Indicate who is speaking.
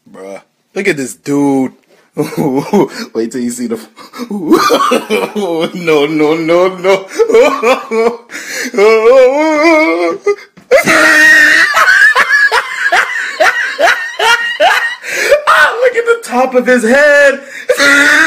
Speaker 1: Bruh. Look at this dude. Wait till you see the... No, no, no, no. Ah, look at the top of his head.